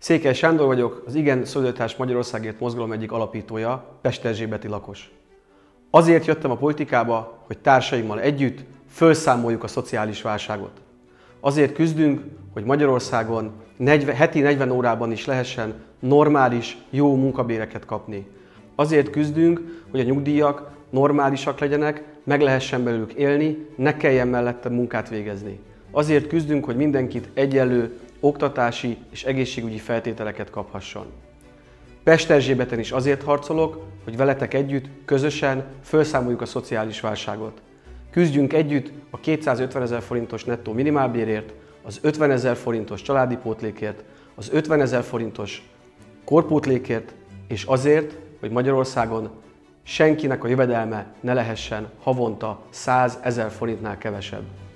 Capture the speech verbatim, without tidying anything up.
Székely Sándor vagyok, az Igen Szolidaritás Magyarországért mozgalom egyik alapítója, pesterzsébeti lakos. Azért jöttem a politikába, hogy társaimmal együtt felszámoljuk a szociális válságot. Azért küzdünk, hogy Magyarországon negyven, heti negyven órában is lehessen normális, jó munkabéreket kapni. Azért küzdünk, hogy a nyugdíjak normálisak legyenek, meg lehessen belőlük élni, ne kelljen mellette munkát végezni. Azért küzdünk, hogy mindenkit egyenlő oktatási és egészségügyi feltételeket kaphasson. Pesterzsébeten is azért harcolok, hogy veletek együtt, közösen felszámoljuk a szociális válságot. Küzdjünk együtt a kétszázötvenezer forintos nettó minimálbérért, az ötvenezer forintos családi pótlékért, az ötvenezer forintos korpótlékért, és azért, hogy Magyarországon senkinek a jövedelme ne lehessen havonta százezer forintnál kevesebb.